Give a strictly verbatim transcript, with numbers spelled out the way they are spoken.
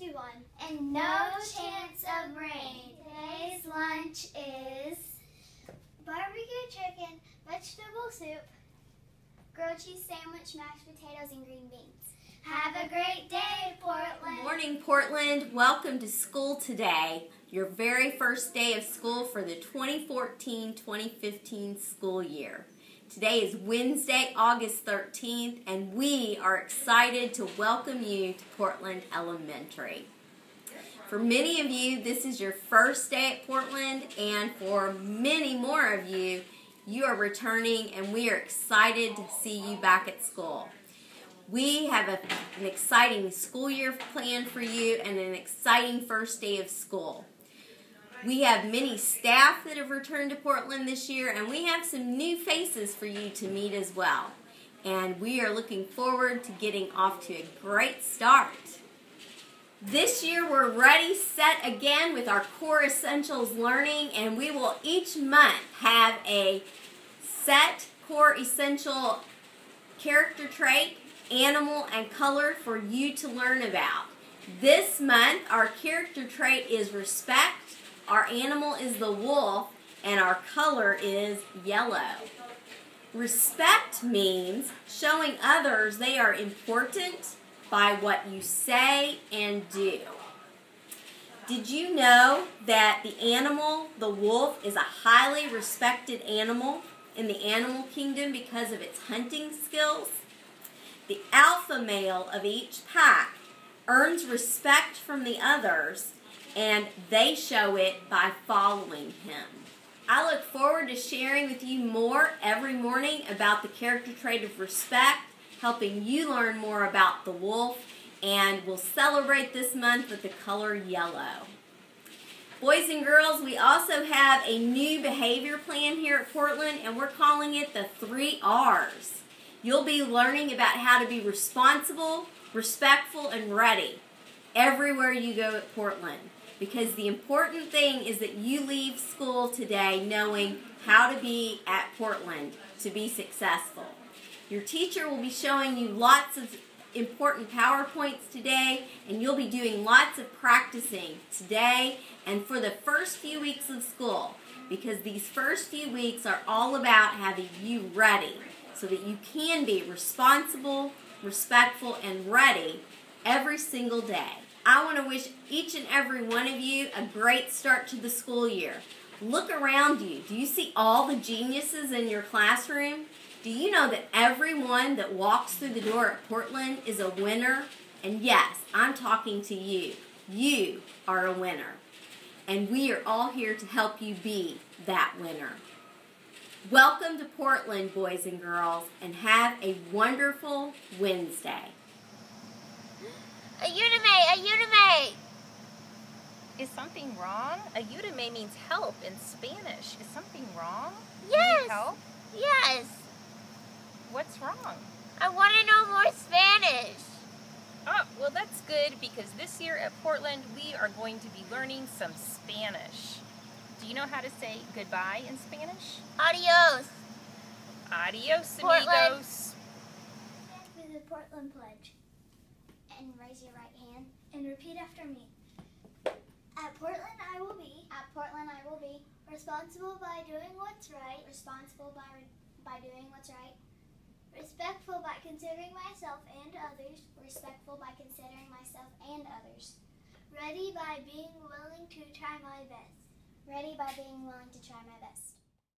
everyone. And no chance of rain. Today's lunch is barbecue chicken, vegetable soup, grilled cheese sandwich, mashed potatoes, and green beans. Have a great day, Portland. Good morning, Portland. Welcome to school today, your very first day of school for the twenty fourteen twenty fifteen school year. Today is Wednesday, August thirteenth, and we are excited to welcome you to Portland Elementary. For many of you, this is your first day at Portland, and for many more of you, you are returning, and we are excited to see you back at school. We have a, an exciting school year planned for you and an exciting first day of school. We have many staff that have returned to Portland this year, and we have some new faces for you to meet as well. And we are looking forward to getting off to a great start. This year we're ready, set again with our core essentials learning, and we will each month have a set core essential character trait, animal, and color for you to learn about. This month our character trait is respect. Our animal is the wolf, and our color is yellow. Respect means showing others they are important by what you say and do. Did you know that the animal, the wolf, is a highly respected animal in the animal kingdom because of its hunting skills? The alpha male of each pack earns respect from the others, and they show it by following him. I look forward to sharing with you more every morning about the character trait of respect, helping you learn more about the wolf, and we'll celebrate this month with the color yellow. Boys and girls, we also have a new behavior plan here at Portland, and we're calling it the three R's. You'll be learning about how to be responsible, respectful, and ready everywhere you go at Portland. Because the important thing is that you leave school today knowing how to be at Portland to be successful. Your teacher will be showing you lots of important PowerPoints today, and you'll be doing lots of practicing today and for the first few weeks of school, because these first few weeks are all about having you ready so that you can be responsible, respectful, and ready every single day. I want to wish each and every one of you a great start to the school year. Look around you. Do you see all the geniuses in your classroom? Do you know that everyone that walks through the door at Portland is a winner? And yes, I'm talking to you. You are a winner. And we are all here to help you be that winner. Welcome to Portland, boys and girls, and have a wonderful Wednesday. Ayúdame, ayúdame! Is something wrong? Ayúdame means help in Spanish. Is something wrong? Yes! You need help? Yes! What's wrong? I want to know more Spanish! Oh, well that's good, because this year at Portland we are going to be learning some Spanish. Do you know how to say goodbye in Spanish? Adios! Adios, Portland. amigos! Do the Portland Pledge. And raise your right hand and repeat after me. At Portland I will be. At Portland I will be. Responsible by doing what's right. Responsible by by doing what's right. Respectful by considering myself and others. Respectful by considering myself and others. Ready by being willing to try my best. Ready by being willing to try my best.